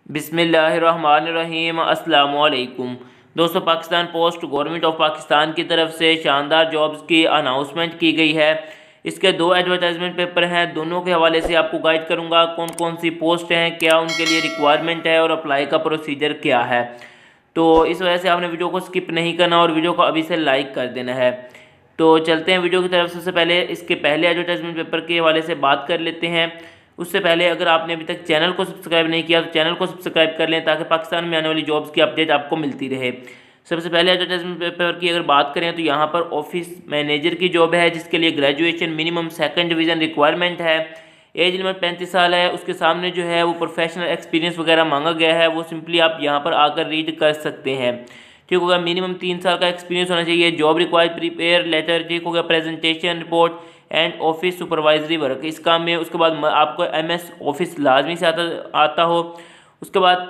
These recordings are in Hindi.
बिस्मिल्लाहिर्रहमानिर्रहीम अस्सलामुअलैकुम। दोस्तों, Pakistan post government of Pakistan की तरफ से शानदार जॉब्स की अनाउंसमेंट की गई है। इसके दो एडवर्टाइजमेंट पेपर हैं, दोनों के हवाले से आपको गाइड करूंगा कौन कौन सी पोस्ट हैं, क्या उनके लिए रिक्वायरमेंट है और अप्लाई का प्रोसीजर क्या है। तो इस वजह से आपने वीडियो को स्किप नहीं करना और वीडियो को अभी से लाइक कर देना है। तो चलते हैं वीडियो की तरफ। सबसे पहले इसके पहले एडवर्टाइजमेंट पेपर के हवाले से बात कर लेते हैं। उससे पहले अगर आपने अभी तक चैनल को सब्सक्राइब नहीं किया तो चैनल को सब्सक्राइब कर लें ताकि पाकिस्तान में आने वाली जॉब्स की अपडेट आपको मिलती रहे। सबसे पहले एडवर्टाइजमेंट पेपर की अगर बात करें तो यहाँ पर ऑफिस मैनेजर की जॉब है, जिसके लिए graduation minimum second division requirement है। एज लिमिट 35 साल है। उसके सामने जो है वो प्रोफेशनल एक्सपीरियंस वगैरह मांगा गया है, वो सिंपली आप यहाँ पर आकर रीड कर सकते हैं। ठीक होगा। मिनिमम 3 साल का एक्सपीरियंस होना चाहिए। जॉब रिक्वायर्ड प्रिपेयर लेटर, ठीक होगा, presentation report and office supervisory work इस काम में। उसके बाद आपको MS ऑफिस लाजमी से आता हो। उसके बाद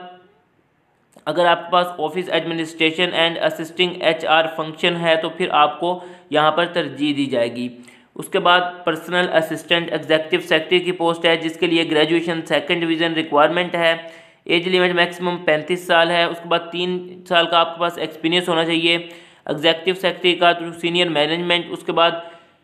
अगर आपके पास office administration and assisting HR function है तो फिर आपको यहाँ पर तरजीह दी जाएगी। उसके बाद पर्सनल असिस्टेंट एग्जीक्यूटिव सेक्रेटरी की पोस्ट है, जिसके लिए ग्रेजुएशन सेकंड डिवीज़न रिक्वायरमेंट है। एज लिमिट मैक्सिमम 35 साल है। उसके बाद 3 साल का आपके पास एक्सपीरियंस होना चाहिए एग्जीक्यूटिव सेक्रेटरी का थ्रू सीनियर मैनेजमेंट। उसके बाद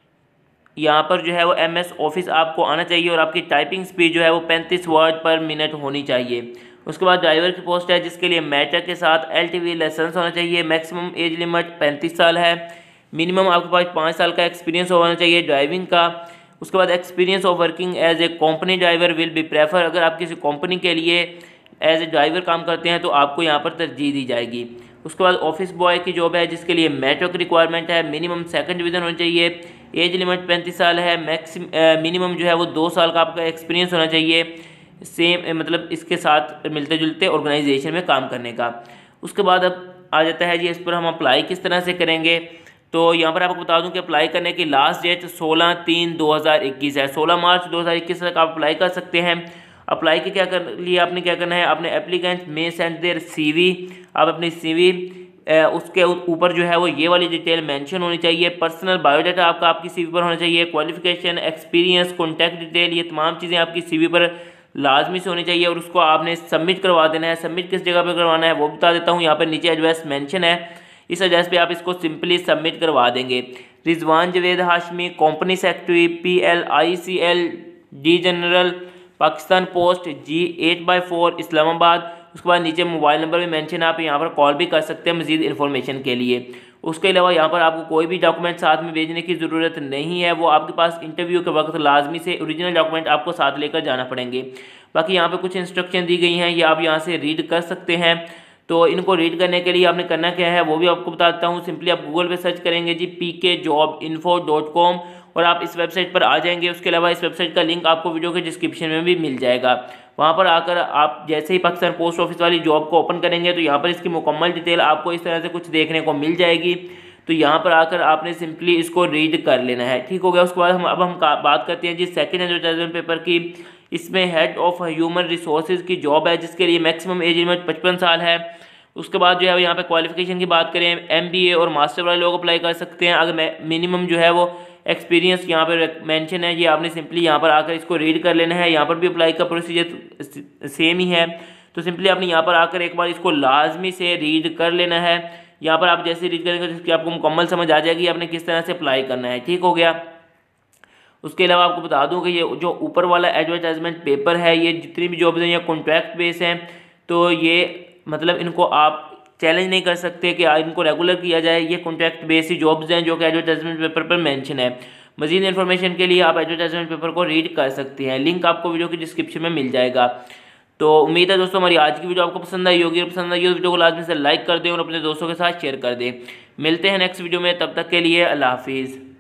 यहाँ पर जो है वो MS ऑफिस आपको आना चाहिए और आपकी टाइपिंग स्पीड जो है वो 35 वर्ड पर मिनट होनी चाहिए। उसके बाद ड्राइवर की पोस्ट है, जिसके लिए मैट्रिक के साथ LTV लाइसेंस होना चाहिए। मैक्सिमम एज लिमिट 35 साल है। मिनिमम आपके पास 5 साल का एक्सपीरियंस होना चाहिए ड्राइविंग का। उसके बाद experience of working as a company driver will be prefer. अगर आप किसी कंपनी के लिए एज ए ड्राइवर काम करते हैं तो आपको यहाँ पर तरजीह दी जाएगी। उसके बाद ऑफिस बॉय की जॉब है, जिसके लिए मैट्रिक रिक्वायरमेंट है। मिनिमम सेकंड डिवीज़न होना चाहिए। एज लिमिट 35 साल है। मिनिमम जो है वो 2 साल का आपका एक्सपीरियंस होना चाहिए, सेम मतलब इसके साथ मिलते जुलते ऑर्गेनाइजेशन में काम करने का। उसके बाद अब आ जाता है जी इस पर हम अप्लाई किस तरह से करेंगे। तो यहाँ पर आपको बता दूं कि अप्लाई करने की लास्ट डेट 16/3/2021 है। 16 मार्च 2021 तक आप अप्लाई कर सकते हैं। अप्लाई के लिए आपने क्या करना है, आपने एप्लीकेंट में सेंड देयर CV। आप अपनी CV उसके ऊपर जो है वो ये वाली डिटेल मेंशन होनी चाहिए। पर्सनल बायोडाटा आपकी CV पर होना चाहिए। क्वालिफिकेशन, एक्सपीरियंस, कॉन्टैक्ट डिटेल, ये तमाम चीज़ें आपकी CV पर लाजमी से होनी चाहिए और उसको आपने सबमिट करवा देना है। सबमिट किस जगह पर करवाना है वो बता देता हूँ। यहाँ पर नीचे एड्रेस मेंशन है, इस एड्रेस पे आप इसको सिंपली सबमिट करवा देंगे। Rizwan Javed Hashmi, company secretary, PLICL D general, Pakistan post G 8/4 Islamabad. उसके बाद नीचे मोबाइल नंबर भी मेंशन है, आप यहाँ पर कॉल भी कर सकते हैं मज़ीद इन्फॉर्मेशन के लिए। उसके अलावा यहाँ पर आपको कोई भी डॉक्यूमेंट साथ में भेजने की ज़रूरत नहीं है, वो आपके पास इंटरव्यू के वक्त लाजमी से ओरिजिनल डॉक्यूमेंट आपको साथ लेकर जाना पड़ेंगे। बाकी यहाँ पर कुछ इंस्ट्रक्शन दी गई हैं, ये आप यहाँ से रीड कर सकते हैं। तो इनको रीड करने के लिए आपने करना क्या है वो भी आपको बताता हूँ। सिंपली आप गूगल पे सर्च करेंगे जी pkjobinfo.com और आप इस वेबसाइट पर आ जाएंगे। उसके अलावा इस वेबसाइट का लिंक आपको वीडियो के डिस्क्रिप्शन में भी मिल जाएगा। वहाँ पर आकर आप जैसे ही पाकिस्तान पोस्ट ऑफिस वाली जॉब को ओपन करेंगे तो यहाँ पर इसकी मुकम्मल डिटेल आपको इस तरह से कुछ देखने को मिल जाएगी। तो यहाँ पर आकर आपने सिंपली इसको रीड कर लेना है। ठीक हो गया। उसके बाद हम बात करते हैं जी सेकेंड एडवर्टाइजमेंट पेपर की। इसमें हेड ऑफ ह्यूमन रिसोर्सेज की जॉब है, जिसके लिए मैक्सिमम एज लिमिट 55 साल है। उसके बाद जो है यहाँ पे क्वालिफिकेशन की बात करें, MBA और मास्टर वाले लोग अप्लाई कर सकते हैं। अगर मिनिमम जो है वो एक्सपीरियंस यहाँ पर मेंशन है, ये आपने सिंपली यहाँ पर आकर इसको रीड कर लेना है। यहाँ पर भी अप्लाई का प्रोसीजर सेम ही है, तो सिंपली आपने यहाँ पर आकर एक बार इसको लाजमी से रीड कर लेना है। यहाँ पर आप जैसे रीड करेंगे तो आपको मुकम्मल समझ आ जाएगी आपने किस तरह से अप्लाई करना है। ठीक हो गया। उसके अलावा आपको बता दूं कि ये जो ऊपर वाला एडवर्टाइजमेंट पेपर है, ये जितनी भी जॉब्स हैं ये कॉन्ट्रैक्ट बेस हैं, तो ये मतलब इनको आप चैलेंज नहीं कर सकते कि इनको रेगुलर किया जाए। ये कॉन्ट्रैक्ट बेस ही जॉब्स हैं जो कि एडवर्टाइजमेंट पेपर पर मेंशन है। मज़ीद इन्फॉर्मेशन के लिए आप एडवर्टाइजमेंट पेपर को रीड कर सकते हैं, लिंक आपको वीडियो की डिस्क्रिप्शन में मिल जाएगा। तो उम्मीद है दोस्तों हमारी आज की वीडियो आपको पसंद आई होगी। पसंद आई हो तो वीडियो को लाजमी से लाइक कर दें और अपने दोस्तों के साथ शेयर कर दें। मिलते हैं नेक्स्ट वीडियो में, तब तक के लिए अल्लाह हाफिज़।